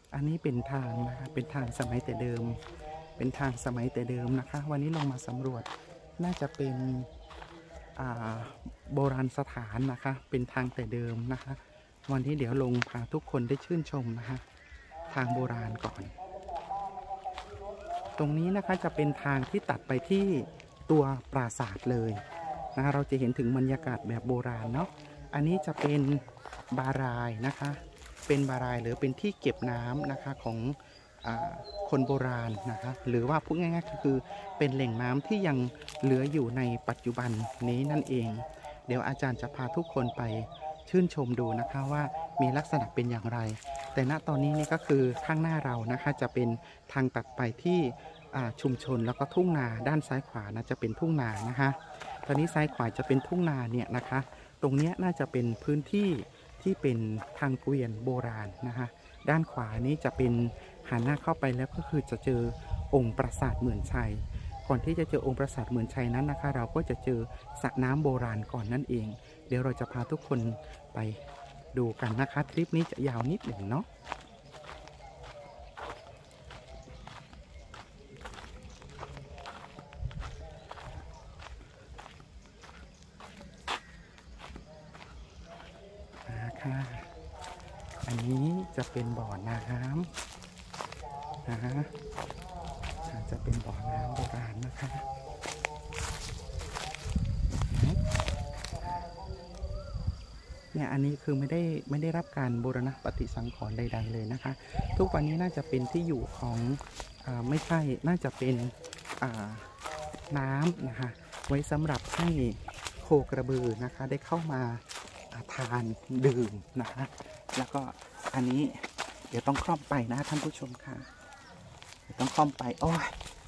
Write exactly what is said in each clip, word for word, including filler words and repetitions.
อันนี้เป็นทางนะคะเป็นทางสมัยแต่เดิมเป็นทางสมัยแต่เดิมนะคะวันนี้ลงมาสำรวจน่าจะเป็นโบราณสถานนะคะเป็นทางแต่เดิมนะคะวันนี้เดี๋ยวลงพาทุกคนได้ชื่นชมนะคะทางโบราณก่อนตรงนี้นะคะจะเป็นทางที่ตัดไปที่ตัวปราสาทเลยนะเราจะเห็นถึงบรรยากาศแบบโบราณเนาะอันนี้จะเป็นบารายนะคะเป็นบารายหรือเป็นที่เก็บน้ำนะคะของอ่าคนโบราณนะคะหรือว่าพูดง่ายๆก็คือเป็นแหล่งน้ำที่ยังเหลืออยู่ในปัจจุบันนี้นั่นเองเดี๋ยวอาจารย์จะพาทุกคนไปชื่นชมดูนะคะว่ามีลักษณะเป็นอย่างไรแต่ณตอนนี้นี่ก็คือข้างหน้าเรานะคะจะเป็นทางตัดไปที่ชุมชนแล้วก็ทุ่งนาด้านซ้ายขวานะจะเป็นทุ่งนานะคะตอนนี้ซ้ายขวาจะเป็นทุ่งนาเนี่ยนะคะตรงนี้น่าจะเป็นพื้นที่ที่เป็นทางเกวียนโบราณนะคะด้านขวานี้จะเป็นหันหน้าเข้าไปแล้วก็คือจะเจอองค์ปราสาทหมื่นชัยก่อนที่จะเจอองค์ปราสาทหมื่นชัยนั้นนะคะเราก็จะเจอสระน้ำโบราณก่อนนั่นเองเดี๋ยวเราจะพาทุกคนไปดูกันนะคะทริปนี้จะยาวนิดหนึ่งเนาะค่ะอันนี้จะเป็นบ่อน้ำนะฮะจะเป็นบ่อน้ำโบราณนะคะเนี่ยอันนี้คือไม่ได้ไม่ได้รับการบูรณะปฏิสังขรณ์ใดๆเลยนะคะทุกวันนี้น่าจะเป็นที่อยู่ของอ่าไม่ใช่น่าจะเป็นอ่าน้ำนะคะไว้สำหรับให้โคกระบือนะคะได้เข้ามาทานดื่มนะคะแล้วก็อันนี้เดี๋ยวต้องคล่อมไปนะท่านผู้ชมค่ะเดี๋ยวต้องคล่อมไปโอ้ย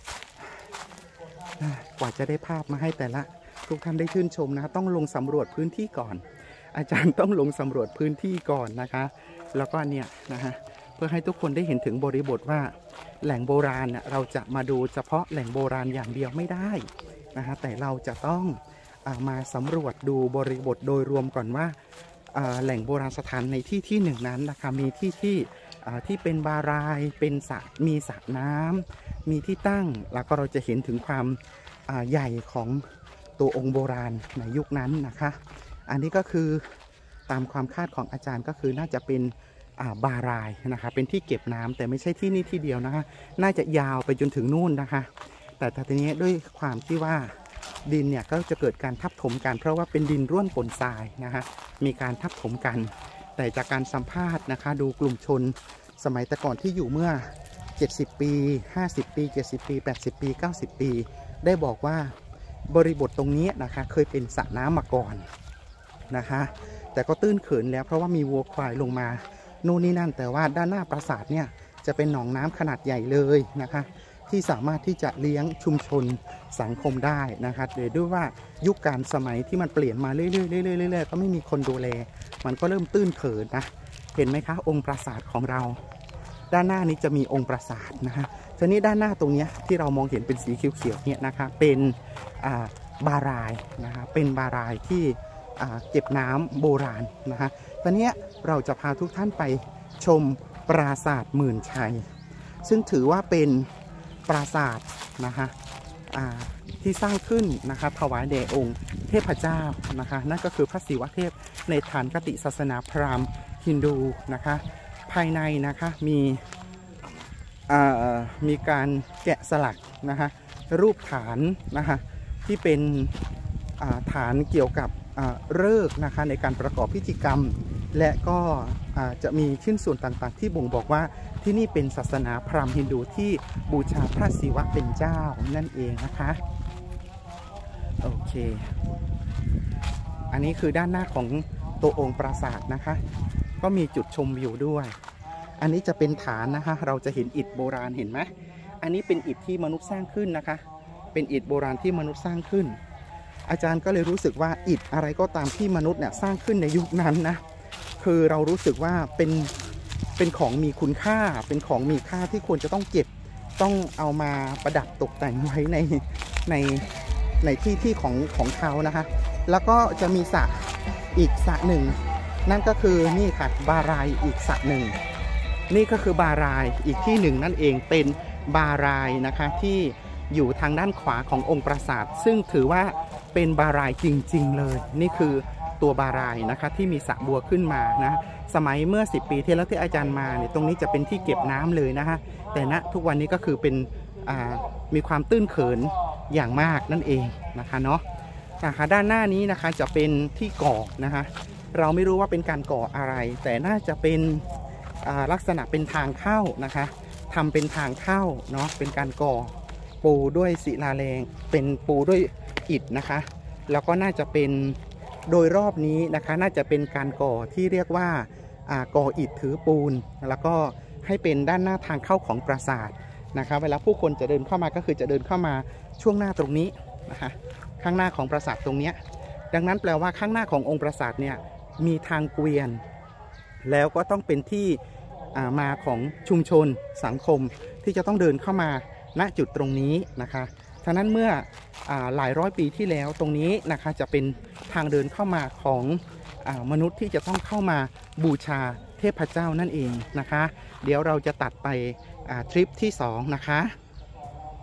กว่าจะได้ภาพมาให้แต่ละทุกท่านได้ชื่นชมนะต้องลงสำรวจพื้นที่ก่อนอาจารย์ต้องลงสำรวจพื้นที่ก่อนนะคะแล้วก็เนี่ยนะฮะเพื่อให้ทุกคนได้เห็นถึงบริบทว่าแหล่งโบราณเนี่ยเราจะมาดูเฉพาะแหล่งโบราณอย่างเดียวไม่ได้นะคะแต่เราจะต้องมาสำรวจดูบริบทโดยรวมก่อนว่าแหล่งโบราณสถานในที่ที่หนึ่งนั้นนะคะมีที่ที่ที่เป็นบารายเป็นสระมีสระน้ำมีที่ตั้งแล้วก็เราจะเห็นถึงความใหญ่ของตัวองค์โบราณในยุคนั้นนะคะอันนี้ก็คือตามความคาดของอาจารย์ก็คือน่าจะเป็นบารายนะคะเป็นที่เก็บน้ำแต่ไม่ใช่ที่นี่ที่เดียวนะคะน่าจะยาวไปจนถึงนู่นนะคะแต่ทีนี้ด้วยความที่ว่าดินเนี่ยก็จะเกิดการทับถมกันเพราะว่าเป็นดินร่วนปนทรายนะคะมีการทับถมกันแต่จากการสัมภาษณ์นะคะดูกลุ่มชนสมัยแต่ก่อนที่อยู่เมื่อเจ็ดสิบปีห้าสิบปีเจ็ดสิบปีแปดสิบปีเก้าสิบปีได้บอกว่าบริบทตรงนี้นะคะเคยเป็นสระน้ำมาก่อนนะคะแต่ก็ตื้นเขินแล้วเพราะว่ามีวัวควายลงมานู่นนี่นั่นแต่ว่าด้านหน้าปราสาทเนี่ยจะเป็นหนองน้ำขนาดใหญ่เลยนะคะที่สามารถที่จะเลี้ยงชุมชนสังคมได้นะคะโดยด้วยว่ายุคการสมัยที่มันเปลี่ยนมาเรื่อยๆเรื่อยๆก็ไม่มีคนดูแลมันก็เริ่มตื้นเขินนะเห็นไหมคะองค์ปราสาทของเราด้านหน้านี้จะมีองค์ปราสาทนะคะทีนี้ด้านหน้าตรงนี้ที่เรามองเห็นเป็นสีเขียวๆเนี่ยนะคะเป็นบารายนะคะเป็นบารายที่เก็บน้ำโบราณนะคะตอนนี้เราจะพาทุกท่านไปชมปราสาทหมื่นชัยซึ่งถือว่าเป็นปราสาทนะคะที่สร้างขึ้นนะคะถวายแด่องค์เทพเจ้านะคะนั่นก็คือพระศิวะเทพในฐานคติศาสนาพราหมณ์ฮินดูนะคะภายในนะคะมีมีการแกะสลักนะคะรูปฐานนะคะที่เป็นฐานเกี่ยวกับฤกษ์นะคะในการประกอบพิธีกรรมและก็จะมีชิ้นส่วนต่างๆที่บ่งบอกว่าที่นี่เป็นศาสนาพราหมณ์ฮินดูที่บูชาพระศิวะเป็นเจ้านั่นเองนะคะโอเคอันนี้คือด้านหน้าของตัวองค์ปราสาทนะคะก็มีจุดชมวิวด้วยอันนี้จะเป็นฐานนะคะเราจะเห็นอิฐโบราณเห็นไหมอันนี้เป็นอิฐที่มนุษย์สร้างขึ้นนะคะเป็นอิฐโบราณที่มนุษย์สร้างขึ้นอาจารย์ก็เลยรู้สึกว่าอิฐอะไรก็ตามที่มนุษย์เนี่ยสร้างขึ้นในยุคนั้นนะคือเรารู้สึกว่าเป็นเป็นของมีคุณค่าเป็นของมีค่าที่ควรจะต้องเก็บต้องเอามาประดับตกแต่งไว้ในในในที่ที่ของของเขานะคะแล้วก็จะมีสระอีกสระหนึ่งนั่นก็คือนี่ค่ะบารายอีกสระหนึ่งนี่ก็คือบารายอีกที่หนึ่งนั่นเองเป็นบารายนะคะที่อยู่ทางด้านขวาขององค์ปราสาทซึ่งถือว่าเป็นบารายจริงๆเลยนี่คือตัวบารายนะคะที่มีสระบัวขึ้นมานะสมัยเมื่อสิบปีที่แล้วที่อาจารย์มาเนี่ยตรงนี้จะเป็นที่เก็บน้ำเลยนะฮะแต่ณทุกวันนี้ก็คือเป็นมีความตื้นเขินอย่างมากนั่นเองนะคะเนาะนะคะด้านหน้านี้นะคะจะเป็นที่ก่อนะคะเราไม่รู้ว่าเป็นการก่ออะไรแต่น่าจะเป็นลักษณะเป็นทางเข้านะคะทำเป็นทางเข้าเนาะเป็นการก่อปูด้วยศิลาแรงเป็นปูด้วยอิฐนะคะแล้วก็น่าจะเป็นโดยรอบนี้นะคะน่าจะเป็นการก่อที่เรียกว่าก่ออิฐถือปูนแล้วก็ให้เป็นด้านหน้าทางเข้าของปราสาทนะคะเวลาผู้คนจะเดินเข้ามาก็คือจะเดินเข้ามาช่วงหน้าตรงนี้นะคะข้างหน้าของปราสาทตรงนี้ดังนั้นแปลว่าข้างหน้าขององค์ปราสาทเนี่ยมีทางเกวียนแล้วก็ต้องเป็นที่มาของชุมชนสังคมที่จะต้องเดินเข้ามาณจุดตรงนี้นะคะฉะนั้นเมื่อหลายร้อยปีที่แล้วตรงนี้นะคะจะเป็นทางเดินเข้ามาของมนุษย์ที่จะต้องเข้ามาบูชาเทพเจ้านั่นเองนะคะเดี๋ยวเราจะตัดไปทริปที่สองนะคะ